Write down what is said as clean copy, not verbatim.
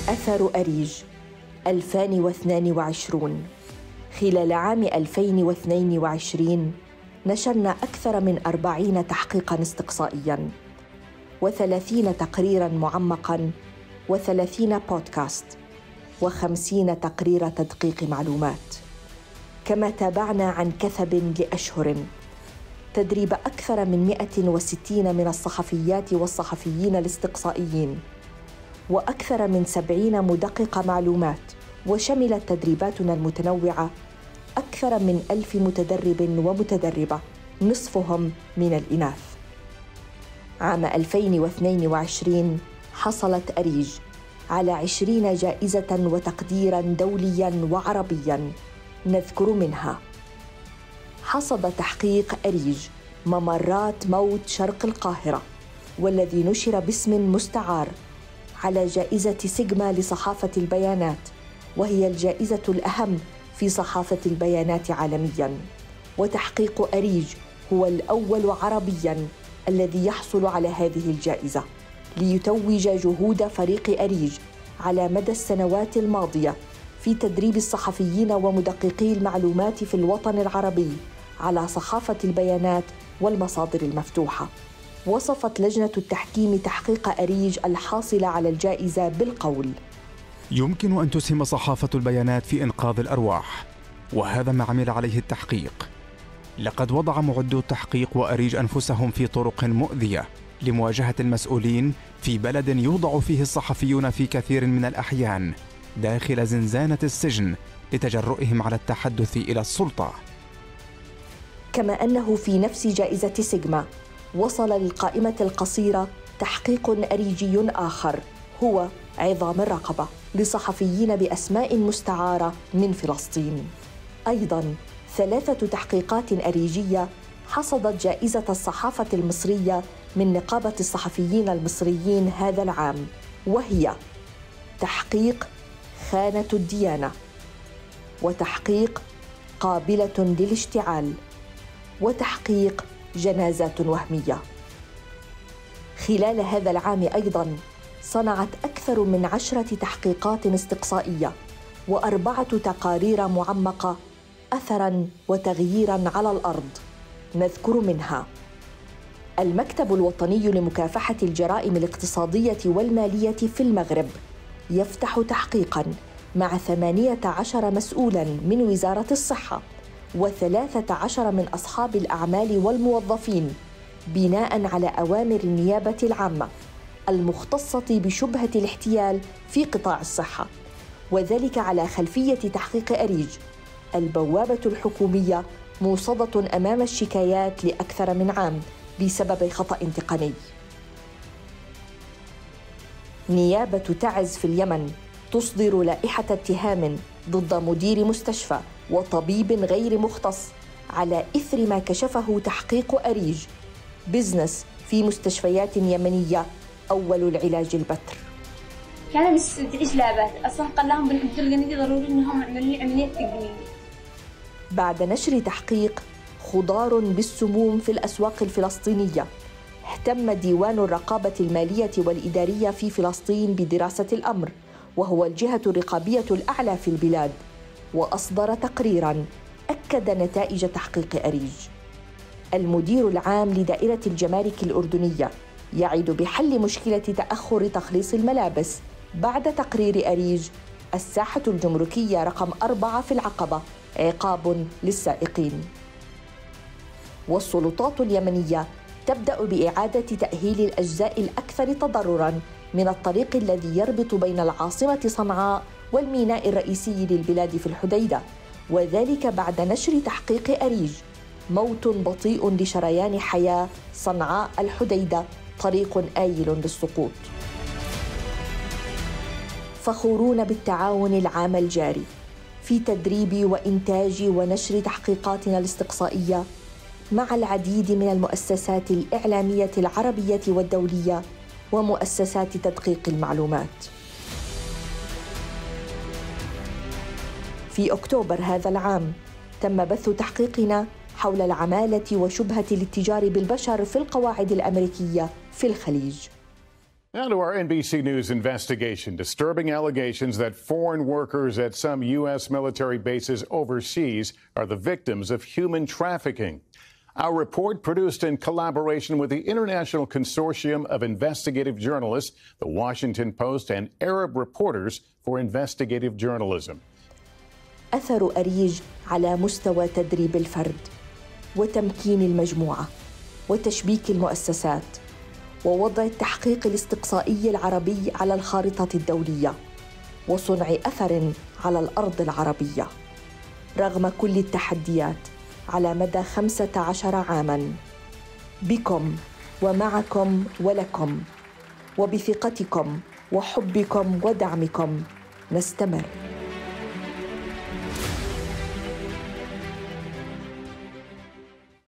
أثر أريج 2022. خلال عام 2022 نشرنا أكثر من 40 تحقيقاً استقصائياً و30 تقريراً معمقاً و30 بودكاست و50 تقرير تدقيق معلومات. كما تابعنا عن كثب لأشهر تدريب أكثر من 160 من الصحفيات والصحفيين الاستقصائيين وأكثر من 70 مدقق معلومات، وشملت تدريباتنا المتنوعة أكثر من 1000 متدرب ومتدربة، نصفهم من الإناث. عام 2022 حصلت أريج على 20 جائزة وتقديراً دولياً وعربياً، نذكر منها: حصد تحقيق أريج ممرات موت شرق القاهرة، والذي نشر باسم مستعار، على جائزة سيجما لصحافة البيانات، وهي الجائزة الأهم في صحافة البيانات عالمياً. وتحقيق أريج هو الأول عربياً الذي يحصل على هذه الجائزة، ليتوج جهود فريق أريج على مدى السنوات الماضية في تدريب الصحفيين ومدققي المعلومات في الوطن العربي على صحافة البيانات والمصادر المفتوحة. وصفت لجنة التحكيم تحقيق أريج الحاصل على الجائزة بالقول: يمكن أن تسهم صحافة البيانات في إنقاذ الأرواح، وهذا ما عمل عليه التحقيق. لقد وضع معدو التحقيق وأريج أنفسهم في طرق مؤذية لمواجهة المسؤولين في بلد يوضع فيه الصحفيون في كثير من الأحيان داخل زنزانة السجن لتجرؤهم على التحدث إلى السلطة. كما أنه في نفس جائزة سيجما وصل للقائمة القصيرة تحقيق أريجي آخر، هو عظام الرقبة، لصحفيين بأسماء مستعارة من فلسطين. أيضاً 3 تحقيقات أريجية حصدت جائزة الصحافة المصرية من نقابة الصحفيين المصريين هذا العام، وهي تحقيق خانة الديانة، وتحقيق قابلة للاشتعال، وتحقيق جنازات وهمية. خلال هذا العام أيضاً صنعت أكثر من 10 تحقيقات استقصائية و4 تقارير معمقة أثراً وتغييراً على الأرض، نذكر منها: المكتب الوطني لمكافحة الجرائم الاقتصادية والمالية في المغرب يفتح تحقيقاً مع 18 مسؤولاً من وزارة الصحة و13 من أصحاب الأعمال والموظفين، بناء على أوامر النيابة العامة المختصة بشبهة الاحتيال في قطاع الصحة، وذلك على خلفية تحقيق أريج. البوابة الحكومية موصدة أمام الشكايات لأكثر من عام بسبب خطأ تقني. نيابة تعز في اليمن تصدر لائحة اتهام ضد مدير مستشفى وطبيب غير مختص على إثر ما كشفه تحقيق أريج. بزنس في مستشفيات يمنية أول العلاج البتر. كان بس تعيش لعبات، أصلا قال لهم بالحجر الجنيدي ضروري إنهم يعملوا لي عملية تجميل. بعد نشر تحقيق خضار بالسموم في الأسواق الفلسطينية، اهتم ديوان الرقابة المالية والإدارية في فلسطين بدراسة الأمر، وهو الجهة الرقابية الأعلى في البلاد، وأصدر تقريراً أكد نتائج تحقيق أريج. المدير العام لدائرة الجمارك الأردنية يعد بحل مشكلة تأخر تخليص الملابس بعد تقرير أريج. الساحة الجمركية رقم 4 في العقبة عقاب للسائقين. والسلطات اليمنية تبدأ بإعادة تأهيل الأجزاء الأكثر تضرراً من الطريق الذي يربط بين العاصمة صنعاء والميناء الرئيسي للبلاد في الحديدة، وذلك بعد نشر تحقيق أريج. موت بطيء لشريان حياة صنعاء الحديدة، طريق آيل للسقوط. فخورون بالتعاون العام الجاري في تدريب وإنتاج ونشر تحقيقاتنا الاستقصائية مع العديد من المؤسسات الإعلامية العربية والدولية ومؤسسات تدقيق المعلومات. في أكتوبر هذا العام تم بث تحقيقنا حول العمالة وشبهة الاتجار بالبشر في القواعد الأمريكية في الخليج. Now to our NBC News investigation. Disturbing allegations that foreign workers at some U.S. military bases overseas are the victims of human trafficking. Our report, produced in collaboration with the International Consortium of Investigative Journalists, the Washington Post, and Arab Reporters for Investigative Journalism. أثر أريج على مستوى تدريب الفرد وتمكين المجموعة وتشبيك المؤسسات ووضع التحقيق الاستقصائي العربي على الخارطة الدولية وصنع أثر على الأرض العربية رغم كل التحديات على مدى 15 عاماً. بكم ومعكم ولكم وبثقتكم وحبكم ودعمكم نستمر.